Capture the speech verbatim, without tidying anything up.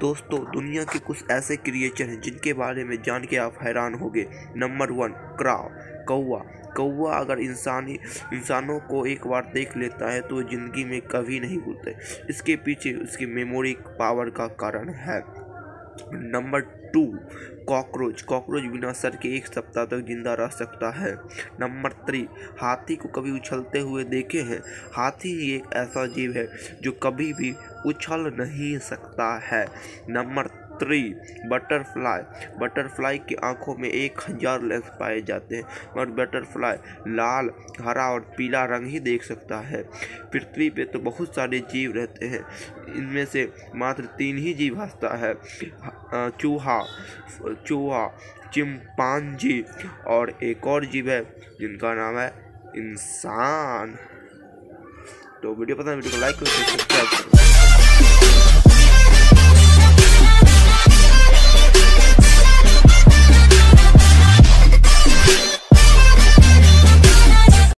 दोस्तों दुनिया के कुछ ऐसे क्रिएचर हैं जिनके बारे में जान के आप हैरान होंगे। नंबर वन, क्राव, कौवा। कौवा अगर इंसानी इंसानों को एक बार देख लेता है तो ज़िंदगी में कभी नहीं भूलते। इसके पीछे उसकी मेमोरी पावर का कारण है। Number two, cockroach. कॉकरोच बिना सर के एक सप्ताह तक जिंदा रह सकता है। नंबर थ्री, हाथी को कभी उछलते हुए देखे हैं? हाथी ही एक ऐसा जीव है जो कभी भी उछल नहीं सकता है। Number three, butterfly. बटरफ्लाई की आंखों में एक हजार लेंस पाए जाते हैं और बटरफ्लाई लाल, हरा और पीला रंग ही देख सकता है। पृथ्वी पे तो बहुत सारे जीव रहते हैं, इनमें से मात्र तीन ही जीव हंसता है। चूहा चूहा चिंपांजी और एक और जीव है जिनका नाम है इंसान। तो वीडियो पसंद है, वीडियो को लाइक करो, सब्सक्राइब करो।